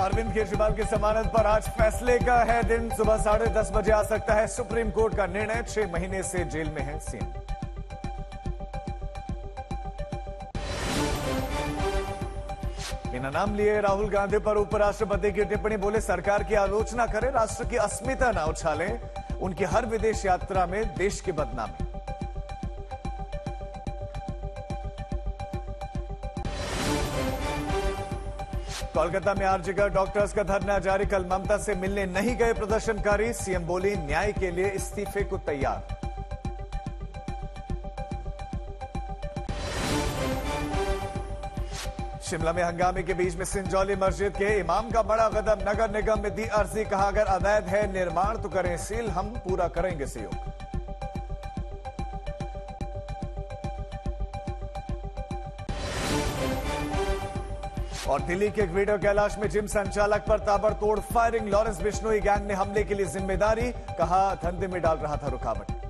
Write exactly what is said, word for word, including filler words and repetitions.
अरविंद केजरीवाल की जमानत पर आज फैसले का है दिन। सुबह साढ़े दस बजे आ सकता है सुप्रीम कोर्ट का निर्णय। छह महीने से जेल में है सीएम। बिना नाम लिए राहुल गांधी पर उपराष्ट्रपति की टिप्पणी। बोले सरकार की आलोचना करें, राष्ट्र की अस्मिता न उछालें। उनकी हर विदेश यात्रा में देश की बदनामी। कोलकाता में आरजीकर डॉक्टर्स का धरना जारी। कल ममता से मिलने नहीं गए प्रदर्शनकारी। सीएम बोली न्याय के लिए इस्तीफे को तैयार। शिमला में हंगामे के बीच में सिंजौली मस्जिद के इमाम का बड़ा कदम। नगर निगम में दी अर्जी, कहा अगर अवैध है निर्माण तो करें सील, हम पूरा करेंगे सहयोग। और दिल्ली के ग्रेटर कैलाश में जिम संचालक पर ताबड़तोड़ फायरिंग। लॉरेंस बिश्नोई गैंग ने हमले के लिए जिम्मेदारी, कहा धंधे में डाल रहा था रुकावट।